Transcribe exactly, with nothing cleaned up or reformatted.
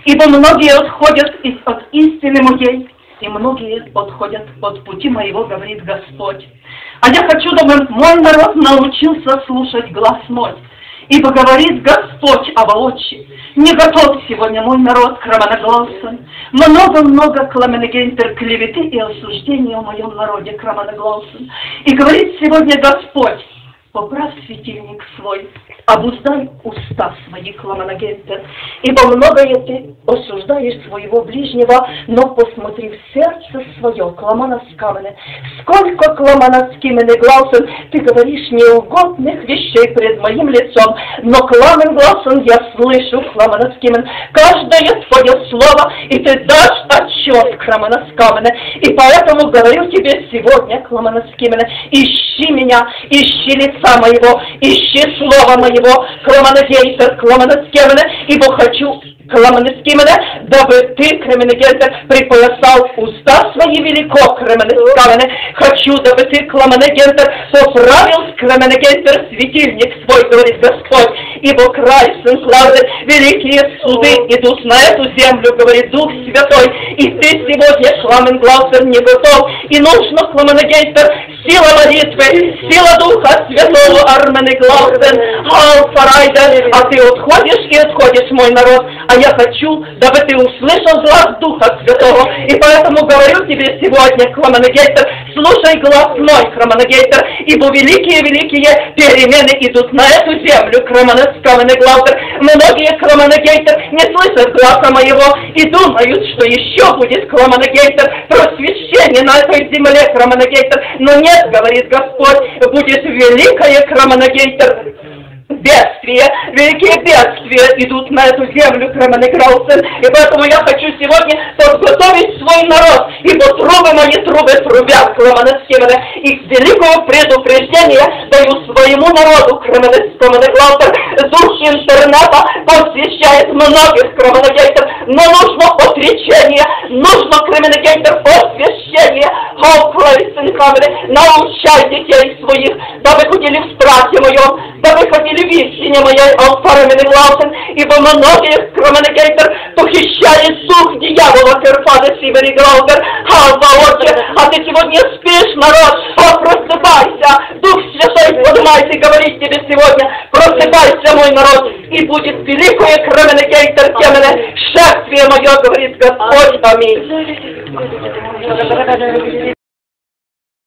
Ибо многие отходят от истины моей, и многие отходят от пути моего, говорит Господь. А я хочу, чтобы мой народ научился слушать глас мой. Ибо говорит Господь Аваотчи, не готов сегодня мой народ к романогласам. Много-много кламенегентер клеветы и осуждения о моем народе к романогласам. И говорит сегодня Господь, поправь светильник свой, обуздай уста свои, кламанагентер, ибо многое ты осуждаешь своего ближнего, но посмотри в сердце свое, кламанаскамене. Сколько кламанаскимене гласен, ты говоришь неугодных вещей пред моим лицом, но кламен гласен я слышу, кламанаскимен, каждое твое слово, и ты дашь отчет, кламанаскамене. И поэтому говорю тебе сегодня, кламанаскимене, ищи меня, ищи лица моего, ищи слова моего, кламанагейтер, кламанаскемене, ибо хочу, кламанаскемене, дабы ты, кременегентер, припоясал уста свои велико, кременескамене. Хочу, дабы ты, кламанагентер, поправил, кременегентер, светильник свой, говорит Господь, ибо край, сын славы, великие суды идут на эту землю, говорит Дух Святой, и ты сегодня, кламенгласер, не готов, и нужно, кламанагентер, сила молитвы, сила Духа Святого, Арменегласен, Алфарайда, а ты отходишь и отходишь, мой народ, а я хочу, дабы ты услышал глаз Духа Святого, и поэтому говорю тебе сегодня, Кламанагейтер, слушай глаз мой, Кламанагейтер, ибо великие-великие перемены идут на эту землю, Кламанескаменегласер. Многие, Кламанагейтер, не слышат глаза моего и думают, что еще будет, Кламанагейтер, просвещение на этой земле, Кламанагейтер, но нет, говорит Господь, будет великое, Кламанагейтер, бедствия, великие бедствия идут на эту землю, Кременегласен, и поэтому я хочу сегодня подготовить свой народ, ибо трубы мои трубы трубят, Кременескемене, и великого предупреждения даю своему народу, Кременескеменегласен. Дух интернета посвящает многих, Кременегейтер, но нужно отречение, нужно, Кременегейтер, посвящение, научай детей своих, дабы ходили в страхе моем, дабы ходили в истине моей, Алфаременегласен, ибо многих, Кременегейтер, похищает дух дьявола, Керфадес и Береглаутер, Алфаотче, а ты сегодня спишь, народ, о, просыпайся, Дух Святой поднимается и говорит тебе сегодня, просыпайся, мой народ, и будет великое, Кременегейтер, темене, шествие мое, говорит Господь, аминь.